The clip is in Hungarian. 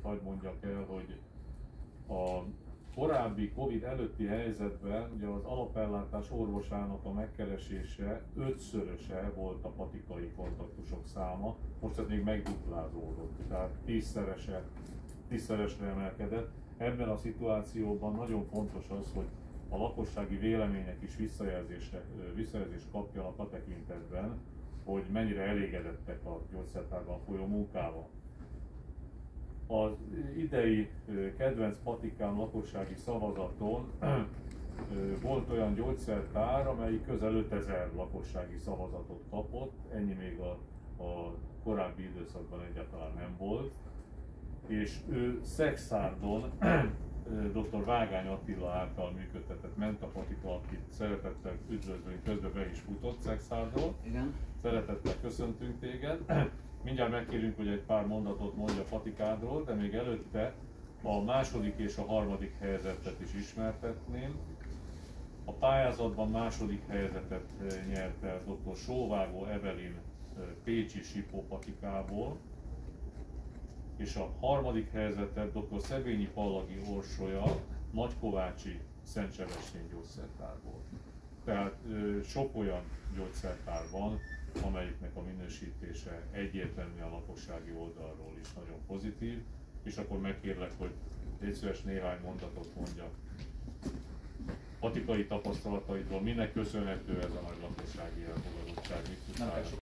hadd mondjak el, hogy a korábbi Covid előtti helyzetben ugye az alapellátás orvosának a megkeresése 5-szöröse volt a patikai kontaktusok száma, most ez még megduplázódott, tehát 10-szeresre emelkedett. Ebben a szituációban nagyon fontos az, hogy a lakossági vélemények is visszajelzést kapjanak a tekintetben, hogy mennyire elégedettek a gyógyszertárban folyó munkával. Az idei kedvenc patikám lakossági szavazaton volt olyan gyógyszertár, amelyik közel 5000 lakossági szavazatot kapott, ennyi még a korábbi időszakban egyáltalán nem volt. És ő Szekszárdon dr. Vágány Attila által működtetett Mentapatika, akit szeretettel üdvözlünk, közben be is futott Szekszárdról. Igen. Szeretettel köszöntünk téged. Mindjárt megkérünk, hogy egy pár mondatot mondj a patikádról, de még előtte a második és a harmadik helyezettet is ismertetném. A pályázatban második helyezetet nyert el dr. Sóvágó Evelin pécsi Sipó patikából, és a harmadik helyezetet dr. Szebényi Pallagi Orsolya Nagykovácsi Szent Sebestyén gyógyszertárból. Tehát sok olyan gyógyszertár van, amelyiknek a minősítése egyértelműen a lakossági oldalról is nagyon pozitív, és akkor megkérlek, hogy légy szíves néhány mondatot mondjak patikai tapasztalataidról, minek köszönhető ez a nagy lakossági elfogadottság, mit tudnál?